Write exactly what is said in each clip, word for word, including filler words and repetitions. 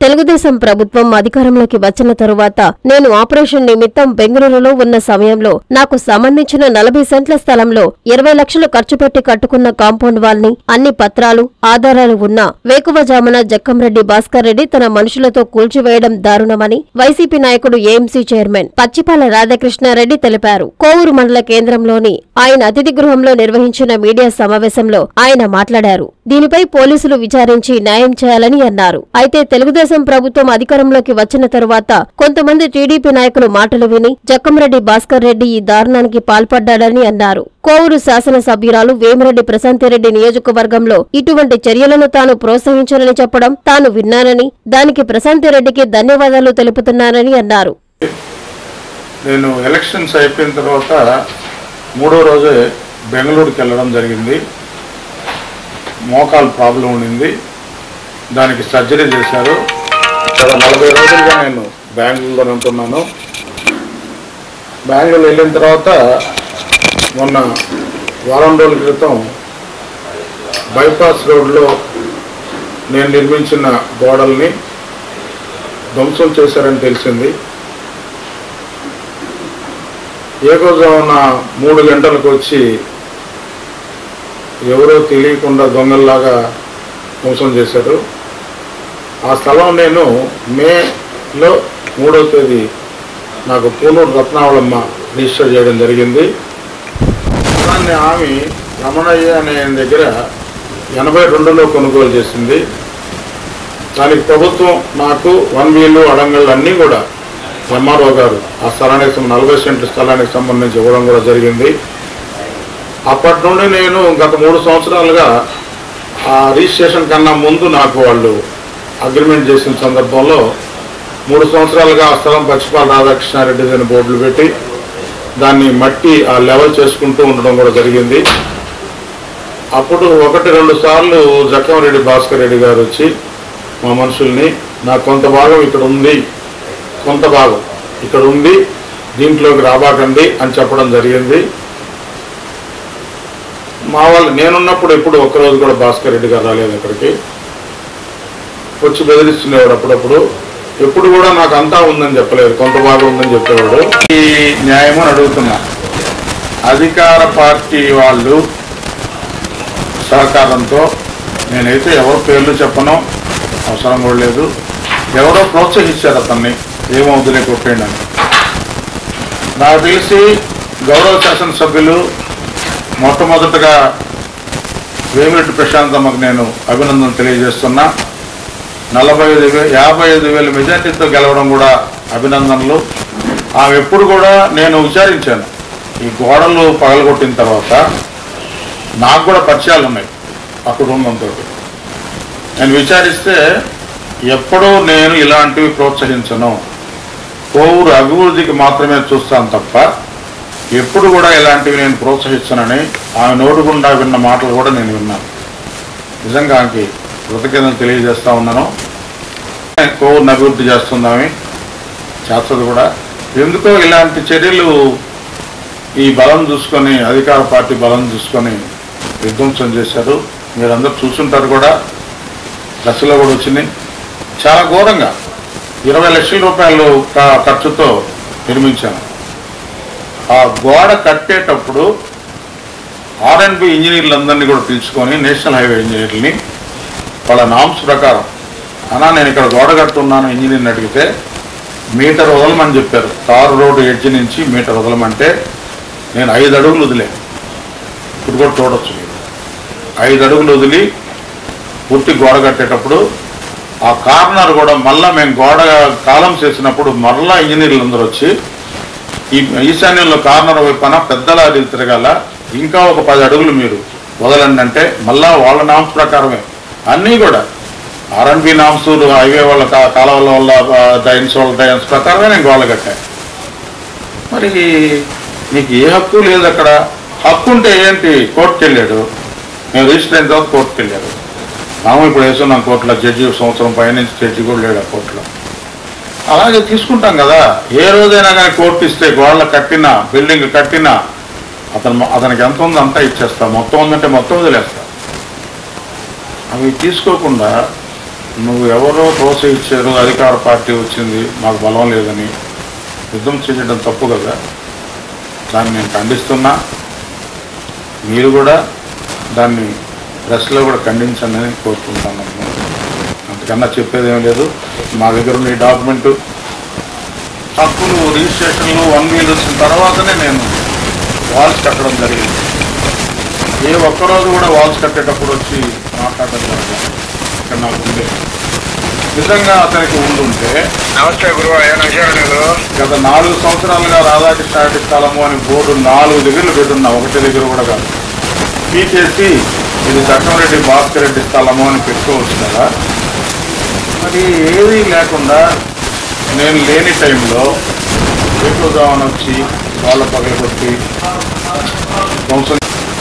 తెలుగుదేశం ప్రభుత్వం అధికారంలోకి వచ్చిన తరువాత నేను ఆపరేషన్ నిమిత్తం బెంగళూరులో ఉన్న సమయంలో నాకు సంబంధించిన నలభై సెంట్ల స్థలంలో ఇరవై లక్షలు ఖర్చు పెట్టి కట్టుకున్న కాంపౌండ్ వాల్ ని అన్ని పత్రాలు ఆధారాలు ఉన్నా వేకువజామున జక్కంరెడ్డి భాస్కర్ రెడ్డి తన మనుషులతో కూల్చివేయడం దారుణమని వైసీపీ నాయకుడు ఏఎంసీ చైర్మన్ పచ్చిపాల రాధాకృష్ణారెడ్డి తెలిపారు. కోవూరు మండల కేంద్రంలోని ఆయన అతిథి గృహంలో నిర్వహించిన మీడియా సమావేశంలో ఆయన మాట్లాడారు. దీనిపై పోలీసులు విచారించి న్యాయం చేయాలని అన్నారు. అయితే తెలుగుదేశం ప్రభుత్వం అధికారంలోకి వచ్చిన తరువాత కొంతమంది టీడీపీ నాయకులు మాటలు విని జక్కంరెడ్డి భాస్కర్ రెడ్డి ఈ దారుణానికి పాల్పడ్డాడని అన్నారు. కోవూరు శాసనసభ్యురాలు వేమిరెడ్డి ప్రశాంతిరెడ్డి నియోజకవర్గంలో ఇటువంటి చర్యలను తాను ప్రోత్సహించానని చెప్పడం తాను విన్నానని, దానికి ప్రశాంతిరెడ్డికి ధన్యవాదాలు తెలుపుతున్నానని అన్నారు. నేను ఎలక్షన్స్ అయిపోయిన తర్వాత మూడో రోజే బెంగళూరుకి వెళ్ళడం జరిగింది. మోకాలు ప్రాబ్లం ఉండింది, దానికి సర్జరీ చేశారు. గత నలభై రోజులుగా నేను బెంగళూరులో ఉంటున్నాను. బెంగళూరు వెళ్ళిన తర్వాత మొన్న వారం రోజుల క్రితం బైపాస్ రోడ్లో నేను నిర్మించిన గోడల్ని ధ్వంసం చేశారని తెలిసింది. ఏకోజామున మూడు గంటలకు వచ్చి ఎవరో తెలియకుండా దొంగల్లాగా ధ్వంసం చేశారు. ఆ స్థలం నేను మేలో మూడవ తేదీ నాకు పూనూరు రత్నావళమ్మ రిజిస్టర్ చేయడం జరిగింది. దాన్ని ఆమె రమణయ్య అనే దగ్గర ఎనభై రెండులో కొనుగోలు చేసింది. దానికి ప్రభుత్వం నాకు వన్ వీలు అడంగళ్ళు అన్నీ కూడా ఎంఆర్ఓ గారు ఆ స్థలానికి నలభై సెంట్ల స్థలానికి సంబంధించి ఇవ్వడం కూడా జరిగింది. అప్పటి నుండి నేను గత మూడు సంవత్సరాలుగా ఆ రిజిస్ట్రేషన్ కన్నా ముందు నాకు వాళ్ళు అగ్రిమెంట్ చేసిన సందర్భంలో మూడు సంవత్సరాలుగా ఆ స్థలం పచ్చిపాల రాధాకృష్ణారెడ్డి అని బోర్డులు పెట్టి దాన్ని మట్టి ఆ లెవెల్ చేసుకుంటూ ఉండడం కూడా జరిగింది. అప్పుడు ఒకటి రెండు సార్లు జక్కంరెడ్డి భాస్కర్ రెడ్డి గారు వచ్చి మా మనుషుల్ని నాకు కొంత భాగం ఇక్కడ ఉంది, కొంత భాగం ఇక్కడ ఉంది, దీంట్లోకి రాబాకండి అని చెప్పడం జరిగింది. మా వాళ్ళు నేనున్నప్పుడు ఎప్పుడు ఒక్కరోజు కూడా భాస్కర్ రెడ్డి గారు రాలేదు ఇక్కడికి, వచ్చి బెదిరిస్తున్నవాడు అప్పుడప్పుడు. ఎప్పుడు కూడా నాకు అంతా ఉందని చెప్పలేదు, కొంత భాగం ఉందని చెప్పేవాడు. ఈ న్యాయము అడుగుతున్నా, అధికార పార్టీ వాళ్ళు సహకారంతో నేనైతే ఎవరు పేర్లు చెప్పను, అవసరం కూడా లేదు, ఎవరో ప్రోత్సహించారు అతన్ని ఏమవుతులే కొట్టేయండి అని. నాకు తెలిసి గౌరవ శాసనసభ్యులు మొట్టమొదటగా వేమిరెడ్డి ప్రశాంతమ్మకు నేను అభినందన తెలియజేస్తున్నా. నలభై ఐదు వే యాభై ఐదు వేల మెజార్టీతో గెలవడం కూడా అభినందనలు. ఆమె ఎప్పుడు కూడా నేను విచారించాను, ఈ గోడలు పగలగొట్టిన తర్వాత నాకు కూడా పరిచయాలు ఉన్నాయి ఆ కుటుంబంతో. నేను విచారిస్తే ఎప్పుడూ నేను ఇలాంటివి ప్రోత్సహించను, కోవూరు అభివృద్ధికి మాత్రమే చూస్తాను తప్ప ఎప్పుడు కూడా ఇలాంటివి నేను ప్రోత్సహించనని ఆమె నోటుగుండా విన్న మాటలు కూడా నేను విన్నాను. నిజంగా ఆమెకి కృతజ్ఞతలు తెలియజేస్తూ ఉన్నాను. కోవూరుని అభివృద్ధి చేస్తుందామె, చేస్తుంది కూడా. ఎందుకో ఇలాంటి చర్యలు ఈ బలం చూసుకొని, అధికార పార్టీ బలం చూసుకొని విధ్వంసం చేశారు. మీరందరూ చూసుంటారు కూడా, దశలో కూడా వచ్చింది. చాలా ఘోరంగా ఇరవై లక్షల రూపాయలు ఖర్చుతో నిర్మించాను. ఆ గోడ కట్టేటప్పుడు ఆర్ అండ్ బి ఇంజనీర్లందరినీ కూడా పిలుచుకొని, నేషనల్ హైవే ఇంజనీర్లని వాళ్ళ నామ్స్ ప్రకారం, అన్నా నేను ఇక్కడ గోడ కట్టున్నాను ఇంజనీర్ని అడిగితే మీటర్ వదలమని చెప్పారు. తారు రోడ్డు ఎడ్జి నుంచి మీటర్ వదలమంటే నేను ఐదు అడుగులు వదిలే, ఇప్పుడు కూడా చూడొచ్చు మీరు, ఐదు అడుగులు వదిలి పూర్తి గోడ కట్టేటప్పుడు ఆ కార్నర్ కూడా మళ్ళా మేము గోడ కాలం చేసినప్పుడు మరలా ఇంజనీర్లు అందరూ వచ్చి ఈ ఈశాన్యంలో కార్నర్ వైపున పెద్ద లారీలు తిరగాల, ఇంకా ఒక పది అడుగులు మీరు వదలండి అంటే మళ్ళా వాళ్ళ నామ్స్ ప్రకారమే అన్నీ కూడా R and B norms, highway వాళ్ళ కాలువల వల్ల డైన్స్ వాళ్ళ డైన్స్ ప్రకారమే నేను గోడ కట్టాను. మరి నీకు ఏ హక్కు లేదు అక్కడ. హక్కు ఉంటే ఏంటి, కోర్టుకు వెళ్ళాడు, నేను రిజిస్టర్ అయిన తర్వాత కోర్టుకు వెళ్ళాడు. మామూలు ఇప్పుడు వేసుకున్నాం కోర్టులో, జడ్జి సంవత్సరం పైనుంచి జడ్జి కూడా లేడు ఆ కోర్టులో. అలాగే తీసుకుంటాం కదా. ఏ రోజైనా కానీ కోర్టు ఇస్తే గోడలు కట్టినా, బిల్డింగ్ కట్టినా అతను అతనికి ఎంత ఉందో అంతా ఇచ్చేస్తా, మొత్తం ఉందంటే మొత్తం వదిలేస్తా. అవి తీసుకోకుండా నువ్వు ఎవరో ప్రోత్సహించారు, అధికార పార్టీ వచ్చింది, మాకు బలం లేదని యుద్ధం చేయడం తప్పు కదా. దాన్ని నేను ఖండిస్తున్నా. మీరు కూడా దాన్ని ప్రెస్లో కూడా ఖండించండి అని కోరుకుంటాను. అంతకన్నా చెప్పేది ఏం లేదు. మా దగ్గర ఉన్న ఈ డాక్యుమెంటు హక్కులు రిజిస్ట్రేషన్లు వన్ వీల్ వచ్చిన తర్వాతనే నేను వాల్స్ కట్టడం జరిగింది. ఏ ఒక్కరోజు కూడా వాల్స్ కట్టేటప్పుడు వచ్చి మాట్లాడడం జరగదు. ఇక్కడ నాకు ఉండే నిజంగా అతనికి ఉండుంటే నమస్తే గురువు. గత నాలుగు సంవత్సరాలుగా రాధాకృష్ణ రెడ్డి స్థలము అని బోర్డు నాలుగు దగ్గరలు పెట్టున్నా, ఒకటి దగ్గర కూడా కాదు. పీకేసి ఇది చక్రరెడ్డి భాస్కర్ రెడ్డి స్థలము అని పెట్టుకోవచ్చు కదా. మరి ఏదీ లేకుండా నేను లేని టైంలో ఎక్కువగామని వచ్చి వాళ్ళ పగలగొట్టి ధ్వంసం.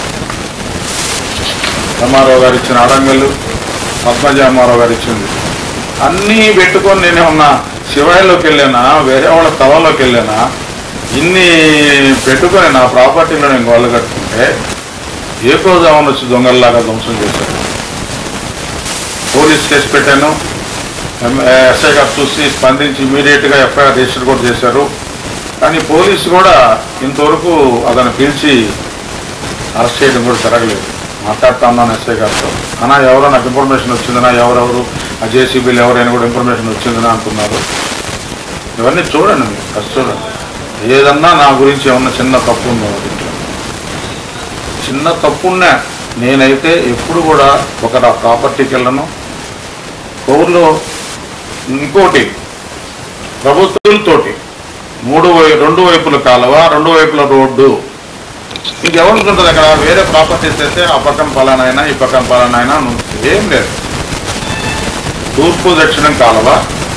రామారావు గారు ఇచ్చిన అడంగలు, పద్మజ రామారావు గారు ఇచ్చింది అన్నీ పెట్టుకొని నేనే ఉన్నా. శివాయిలోకి వెళ్ళానా, వేరే వాళ్ళ తవలోకి వెళ్ళానా, ఇన్ని పెట్టుకొని నా ప్రాపర్టీలో నేను గోళ్ళు కట్టుకుంటే ఏకోజామని వచ్చి దొంగల్లాగా ధ్వంసం చేశారు. పోలీస్ కేసు పెట్టాను. ఎస్ఐ గారు చూసి స్పందించి ఇమీడియట్గా ఎఫ్ఐఆర్ రిజిస్టర్ కూడా చేశారు. కానీ పోలీసు కూడా ఇంతవరకు అతను పిలిచి అరెస్ట్ చేయడం కూడా జరగలేదు. మాట్లాడుతూ ఉన్నాను ఎస్ఐ గారితో. అన్నా ఎవరో నాకు ఇన్ఫర్మేషన్ వచ్చిందనా, ఎవరెవరు ఆ జేసీబీలు ఎవరైనా కూడా ఇన్ఫర్మేషన్ వచ్చిందనా అంటున్నారు. ఇవన్నీ చూడండి, మీరు ఫస్ట్ చూడండి. ఏదన్నా నా గురించి ఏమన్నా చిన్న తప్పు ఉందో దీంట్లో, చిన్న తప్పున్నా నేనైతే ఎప్పుడు కూడా ఒక ప్రాపర్టీకి వెళ్ళను. ఊర్లో ఇంకోటి ప్రభుత్వాలతోటి మూడు వై రెండు వైపుల కాలువ, రెండు వైపుల రోడ్డు. ఇంకెవరుకుంటుంది అక్కడ? వేరే ప్రాపర్టీస్ అయితే ఆ పక్కన పలానైనా ఈ పక్కన పలానైనా ఏం లేదు. తూర్పు దక్షిణం కాలువ,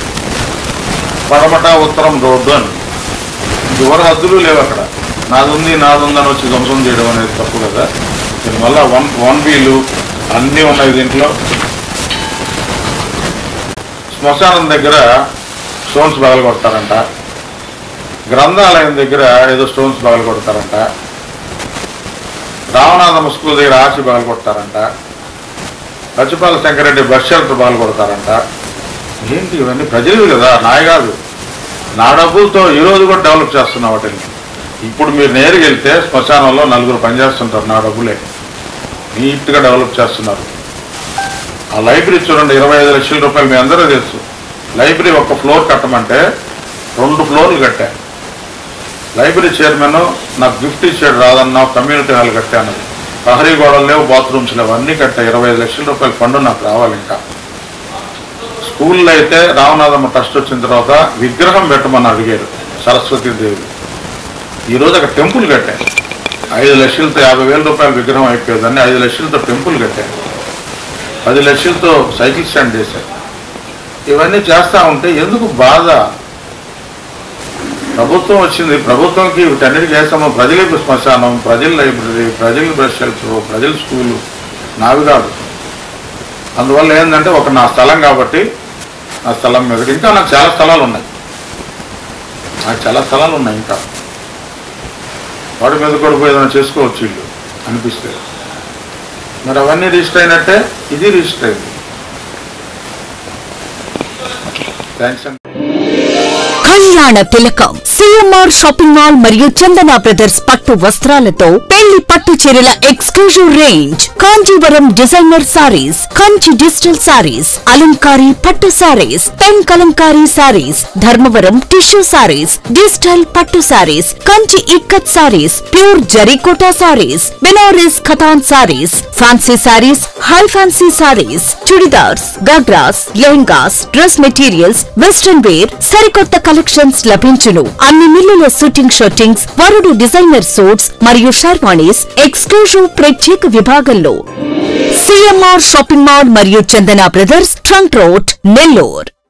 పడమట ఉత్తరం రోడ్డు అని ఎవరు హద్దులు లేవు అక్కడ. నాది ఉంది నాది ఉందని వచ్చి ధ్వంసం చేయడం అనేది తప్పు కదా. దీనివల్ల వన్ వన్ వీలు అన్నీ ఉన్నాయి దీంట్లో. శ్మశానం దగ్గర స్టోన్స్ బగలు కొడతారంట, గ్రంథాలయం దగ్గర ఏదో స్టోన్స్ బగలు కొడతారంట, రామనాథమ్మ స్కూల్ దగ్గర ఆర్చి బగలు కొడతారంట, లచ్చిపాల శంకరెడ్డి బస్ షెల్టర్ బగలు కొడతారంట. ఏంటి ఇవన్నీ? ప్రజలు కదా, నాయ కాదు. నా డబ్బులతో ఈరోజు కూడా డెవలప్ చేస్తున్నా వాటిని. ఇప్పుడు మీరు నేరుగా వెళ్తే శ్మశానంలో నలుగురు పనిచేస్తుంటారు, నా డబ్బులే నీట్గా డెవలప్ చేస్తున్నారు. ఆ లైబ్రరీ చూడండి, ఇరవై ఐదు లక్షల రూపాయలు మీ అందరూ తెలుసు. లైబ్రరీ ఒక ఫ్లోర్ కట్టమంటే రెండు ఫ్లోర్లు కట్టా. లైబ్రరీ చైర్మన్ నాకు గిఫ్ట్ ఇచ్చాడు, రాదన్నా కమ్యూనిటీ హాల్ కట్టాను. ప్రహరీ గోడలు లేవు, బాత్రూమ్స్ లేవు, అన్నీ కట్టా. ఇరవై ఐదు లక్షల రూపాయల ఫండ్ నాకు రావాలి. ఇంకా స్కూల్లో అయితే రామనాథమ్మ ట్రస్ట్ వచ్చిన తర్వాత విగ్రహం పెట్టమని అడిగారు సరస్వతీదేవి. ఈరోజు అక్కడ టెంపుల్ కట్టా. ఐదు లక్షలతో యాభై వేల రూపాయల విగ్రహం అయిపోయేదాన్ని ఐదు లక్షలతో టెంపుల్ కట్టాను. పది లక్షలతో సైకిల్ స్టాండ్ చేశారు. ఇవన్నీ చేస్తూ ఉంటే ఎందుకు బాధ? ప్రభుత్వం వచ్చింది, ప్రభుత్వంకి వీటన్నిటికీ చేస్తాము. ప్రజలకు శ్మశానం, ప్రజల లైబ్రరీ, ప్రజల బస్ షెల్టర్, ప్రజల స్కూలు నావి కాదు. అందువల్ల ఏంటంటే ఒక నా స్థలం కాబట్టి నా స్థలం మీద ఇంకా నాకు చాలా స్థలాలు ఉన్నాయి. నాకు చాలా స్థలాలు ఉన్నాయి ఇంకా. వాడి మీద కూడా పోయి ఏదైనా చేసుకోవచ్చు ఇల్లు అనిపిస్తే. మరి అవన్నీ రిజిస్టర్ అయినట్టే ఇది రిజిస్టర్ అయింది. థ్యాంక్స్ అండి. కళ్యాణ తిలకం సిఎంఆర్ షాపింగ్ మాల్ మరియు చందన బ్రదర్స్ పట్టు వస్త్రాలతో పెళ్లి పట్టు చీరల exclusive range, Kanjeevaram designer saris, Kanchi digital saris, అలంకారీ పట్టు saris, pen Kalamkari saris, Dharmavaram tissue saris, digital పట్టు సారీస్, కంచి ఇక్కత్ సారీస్, ప్యూర్ జరీకోటా saris, Banaras Katan saris, fancy saris, high fancy saris, churidars, ghagras, lehengas, dress materials, western wear, సరికొత్త కలెక్షన్స్ లభించును. అన్ని మిల్లుల షూటింగ్ షూటింగ్స్, వరుడు డిజైనర్ సూట్స్ మరియు షర్వాణీస్ ఎక్స్క్లూజివ్ ప్రత్యేక విభాగంలో. సిఎంఆర్ షాపింగ్ మాల్ మరియు Chandana brothers, trunk road, Nellore.